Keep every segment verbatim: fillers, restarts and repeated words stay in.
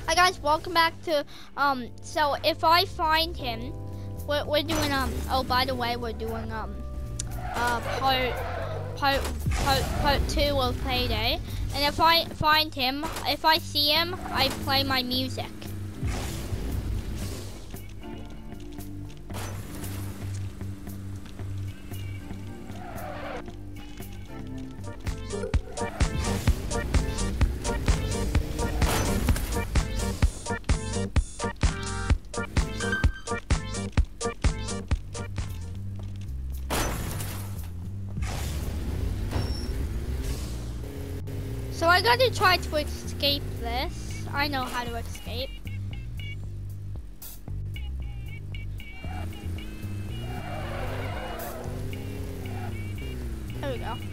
Hi guys, welcome back to um. So if I find him, we're, we're doing um. Oh, by the way, we're doing um. Uh, part part part part two of Payday. And if I find him, if I see him, I play my music. So I gotta try to escape this. I know how to escape. There we go.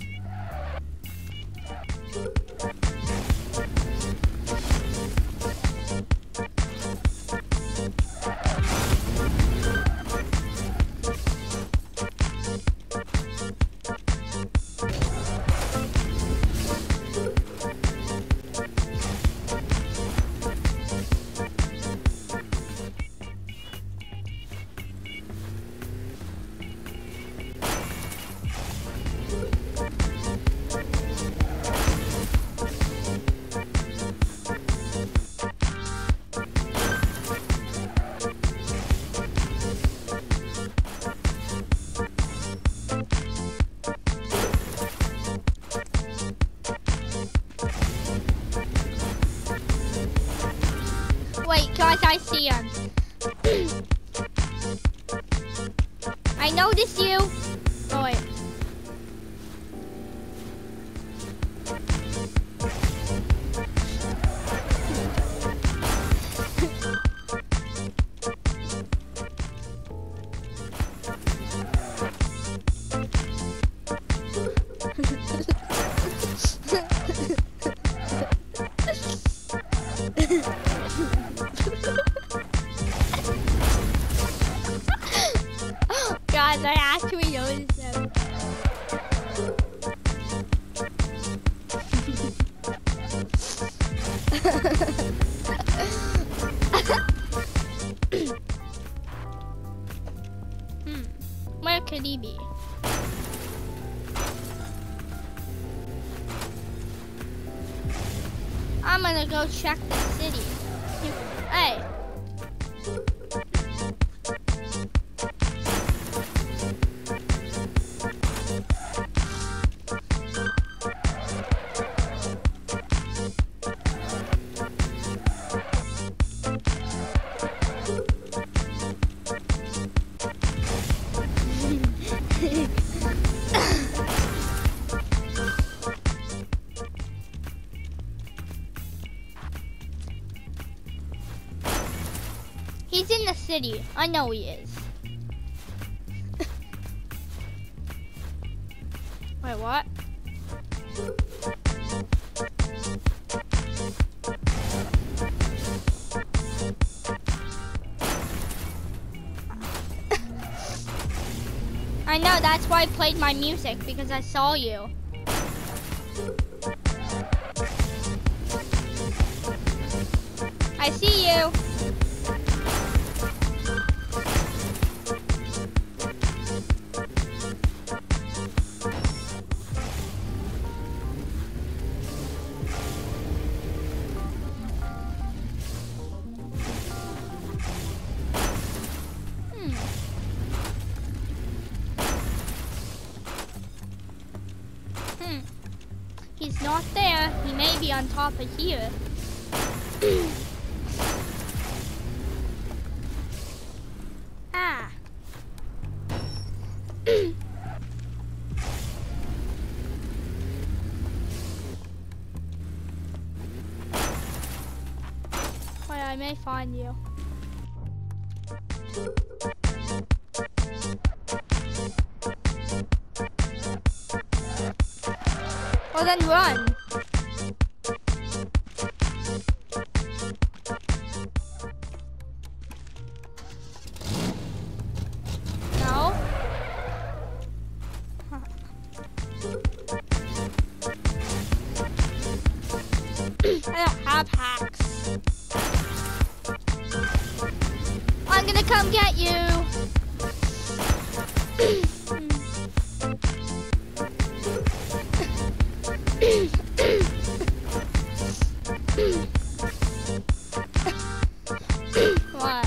Wait, guys, I see him. I noticed you. Oh, wait. Guys, I actually noticed them. Hmm. Where could he be? I'm gonna go check the city. Hey. He's in the city. I know he is. Wait, what? I know, that's why I played my music, because I saw you. I see you. He's not there. He may be on top of here. Ah. Wait, I may find you. Well, then run. No. I don't have hacks. gonna come get you. What?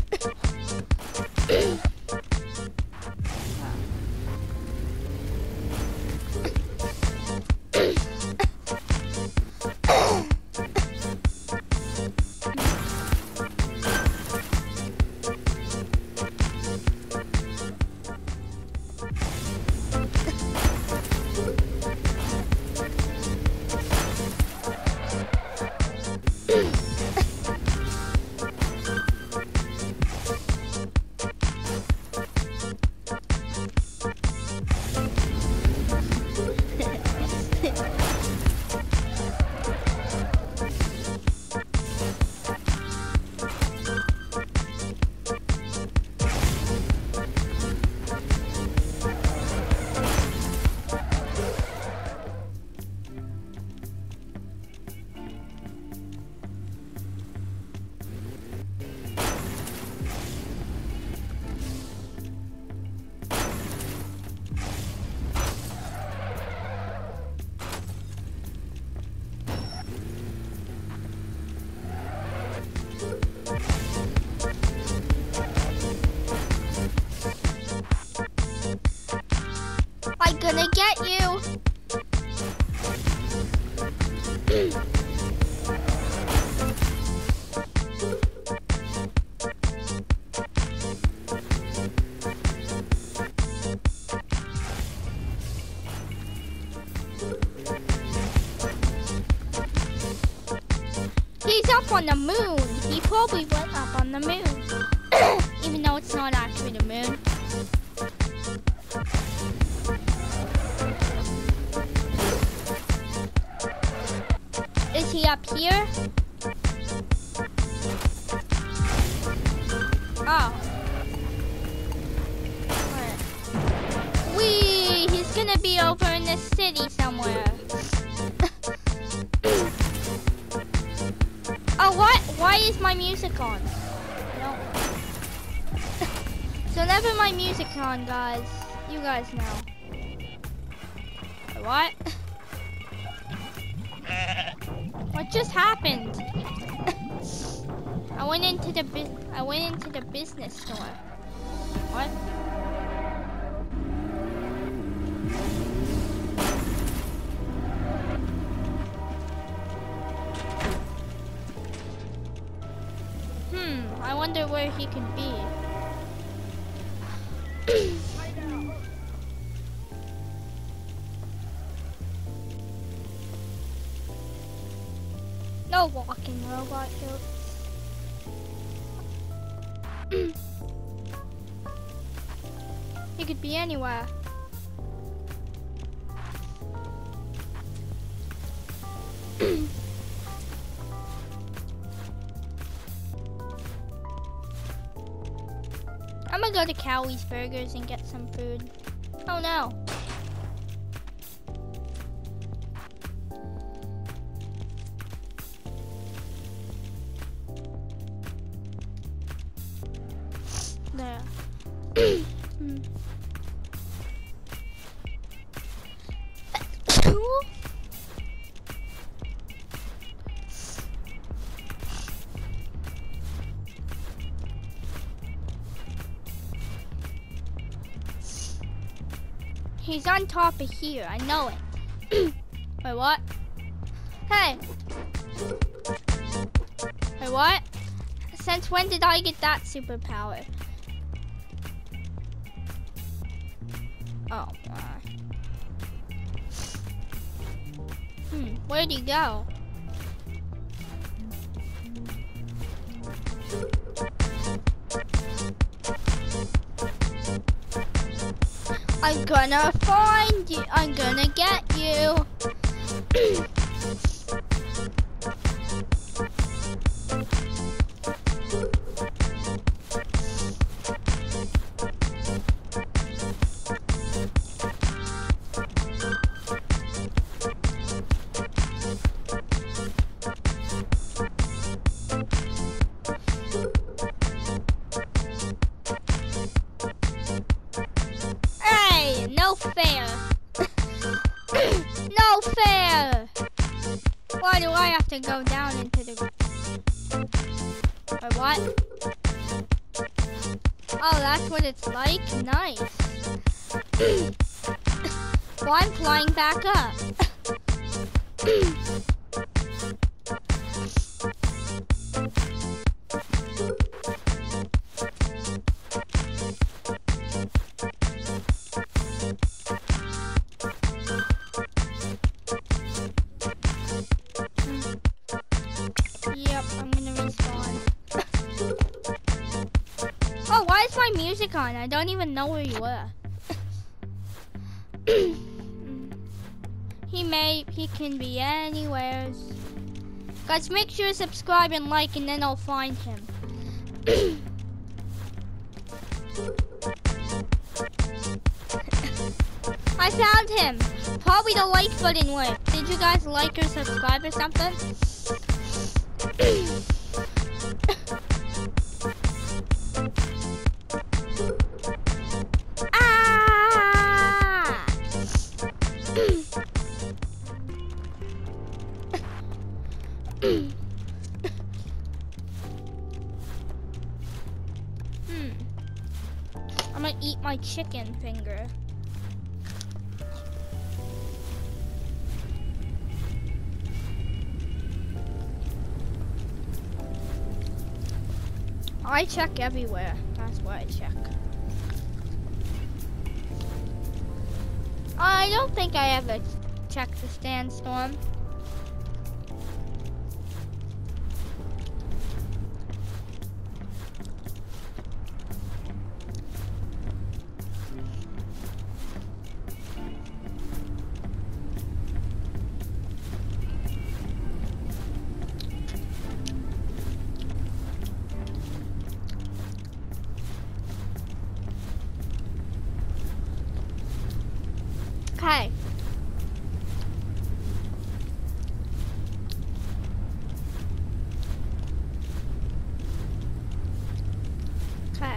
I'm gonna get you. He's up on the moon. He probably went up on the moon. Even though it's not actually the moon. Is he up here? Oh. Alright. Whee! He's gonna be over in the city somewhere. Oh, what? Why is my music on? No. So never my music on, guys. You guys know. What? What just happened? I went into the bu I went into the business store. What? Hmm, I wonder where he could be. No walking robot jokes. He could be anywhere. I'm gonna go to Cowie's Burgers and get some food. Oh no. There. hmm. He's on top of here, I know it. Wait, what? Hey! Wait, what? Since when did I get that superpower? Oh my. Hmm, where'd he go? I'm gonna find you. I'm gonna get you. Why do I have to go down into the... Wait, what? Oh, that's what it's like? Nice. Well, I'm flying back up. Yep, I'm gonna respawn. Oh, why is my music on? I don't even know where you were. He may, he can be anywhere. Guys, make sure to subscribe and like, and then I'll find him. I found him. Probably the like button worked. Did you guys like or subscribe or something? Ah! Hmm. I'm gonna eat my chicken finger. I check everywhere. That's why I check. I don't think I ever checked the sandstorm. Okay. Okay.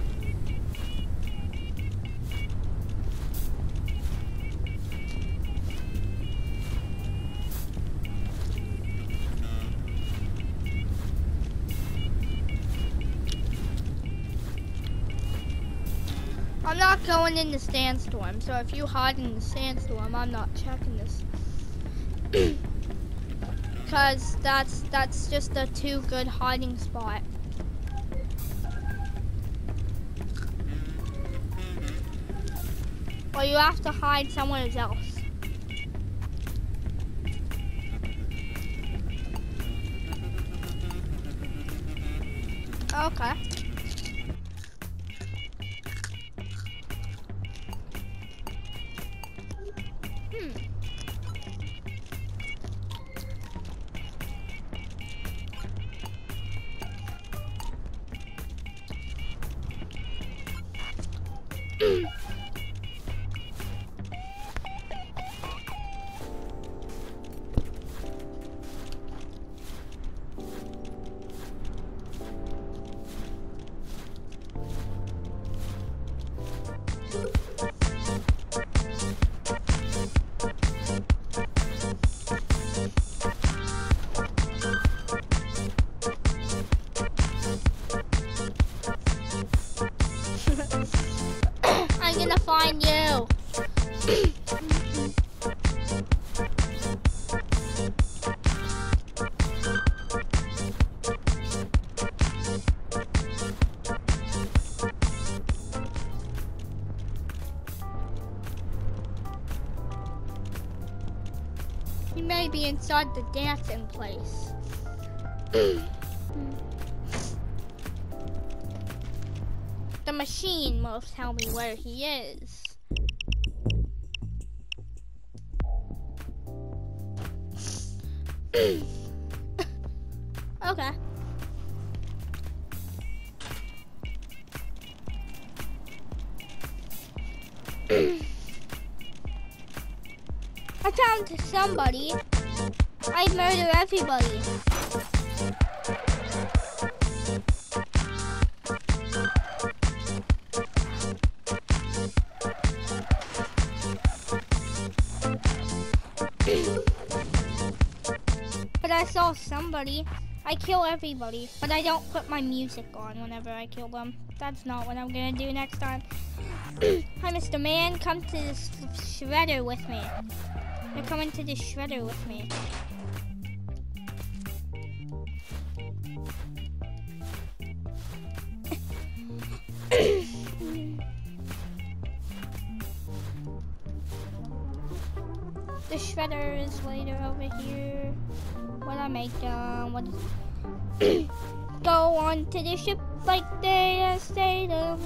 I'm not going in the sandstorm, so if you hide in the sandstorm, I'm not checking this. Because that's that's just a too good hiding spot. Or you have to hide somewhere else. Okay. I'm gonna find you. He may be inside the dancing place. The machine will tell me where he is. Okay. I found somebody. I murder everybody. but I saw somebody. I kill everybody, but I don't put my music on whenever I kill them. That's not what I'm gonna do next time. Hi, Mister Man, come to this shredder with me. You're coming to the shredder with me. The shredder is later over here. When I make them, what is go on to the ship like they stayed of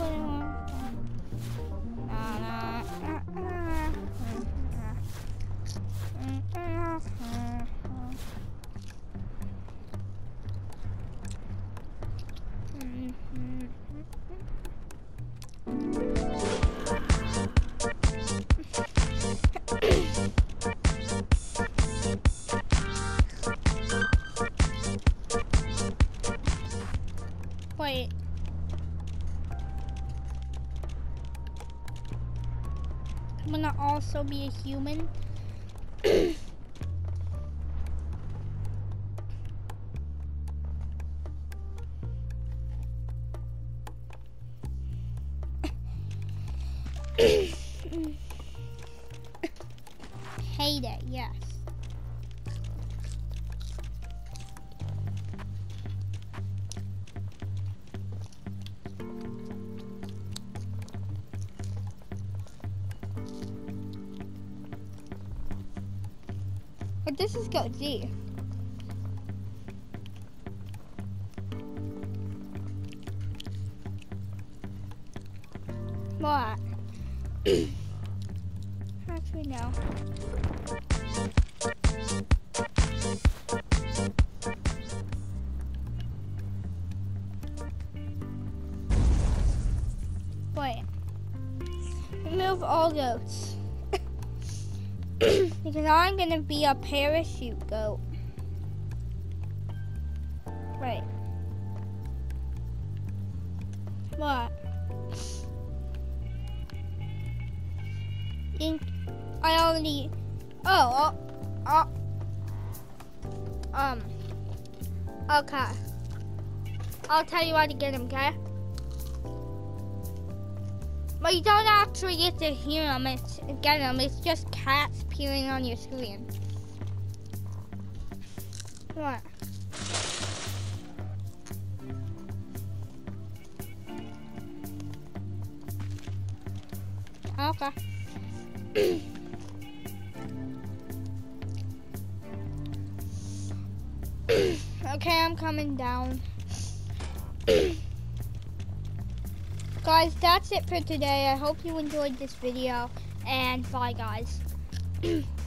Wait. I'm gonna also be a human. Hate it, yes. But this is go D. What? Actually, no. Wait. Remove all goats. Because I'm gonna be a parachute goat. Right. What? Think I already. Oh, oh, oh. Um. Okay. I'll tell you how to get him, okay? But you don't actually get to hear them, it's, get them, it's just cats peering on your screen. What? Okay. Okay, I'm coming down. Guys, that's it for today. I hope you enjoyed this video, and bye, guys.